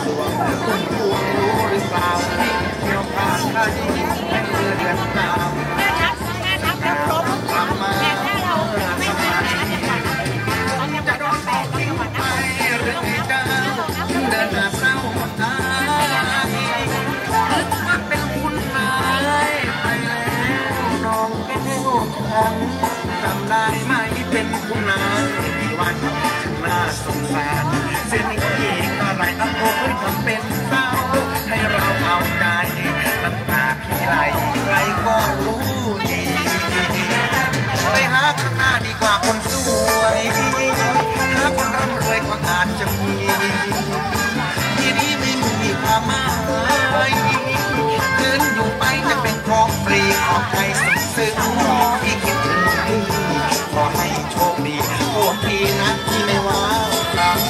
วงคุณพวงรู้หรือเปล่าที่เที่ยวผ่านข้าจะยิ้มให้เรือเดือนดาวแม่นับแล้วครบแต่ถ้าเราไม่มาเราจะโดนแปดเราจะหวัดนะเรื่องที่เจ้าเดินหน้าเศร้าตายมันเป็นคุณนายไปแล้วน้องแก้วฉันจำได้ไหมเป็นคุณนายที่วันน่าสงสารเส้นเอกอะไรต้องโอยทำเป็นเศร้าให้เราเอาใจน้ำตาพี่ไหลใครก็รู้ดีไปหาข้างหน้าดีกว่าคนสวยหาคนร่ำรวยก็อาจจะมีที่นี้ไม่มีความหมายคืนอยู่ไปจะเป็นของฟรีของใครซึ้งที่คิดถึงพี่ขอให้โชคดีพวกพี่นะที่ไม่ว่าครับ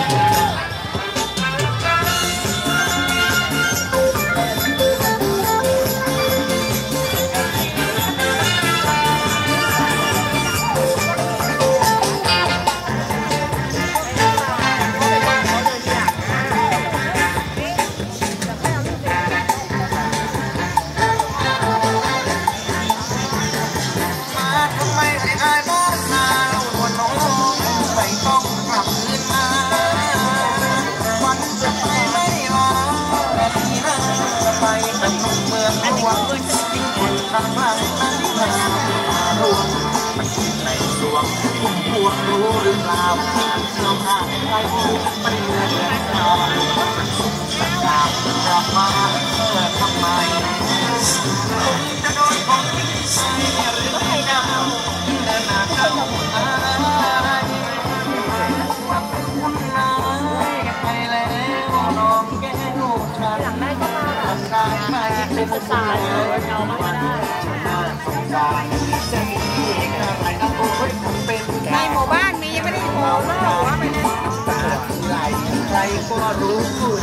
ทางล่างนั้นรวมมันอยู่ในสวงคุณพวงรู้หรือเปล่าที่เราห่างไกลมันเหนื่อยเกินมันสุขสันต์กลับมาทำไมผมจะโดนของทิ้งใส่หรือให้ดาวเดินหน้าเข้าอะไรว่าเป็นคุณนายไปแล้วน้องแก้วฉันทำได้ไหมเป็นศึกษาเอามาได้ในหมู่บ้านมียังไม่ได้โผล่ว่าไปนะใครก็รู้